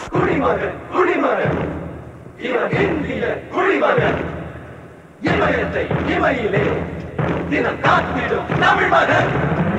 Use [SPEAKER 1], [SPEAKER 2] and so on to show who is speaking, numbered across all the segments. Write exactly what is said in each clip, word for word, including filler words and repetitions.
[SPEAKER 1] குடிமகன் குடிமகன் இவன் இந்திய குடிமகன் இமயத்தை இமையிலே தினம் காத்திடும் தமிழ் மகன்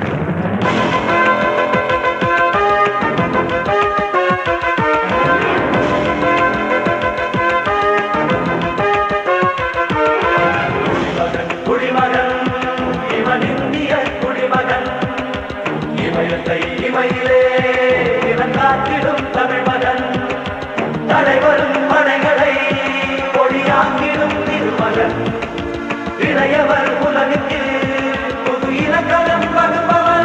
[SPEAKER 1] குடிமகன் இவன் இந்திய குடிமகன் இமயத்தை இமையிலே தினம் காத்திடும் தமிழ் மகன் தலைவரும் மனைகளை பொழியாக்கிடும் திருமகன் இளையவர் உலகுக்கு புது இலக்கணம் வகுப்பவன்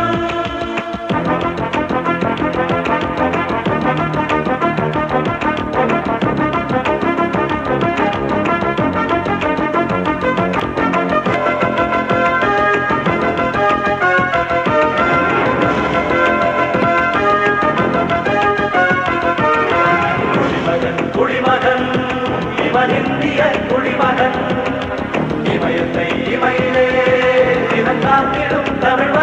[SPEAKER 1] குடிமகன் இவன் இந்திய குடிமகன் இமயத்தை இமையிலே தினம் காத்திடும் தமிழ்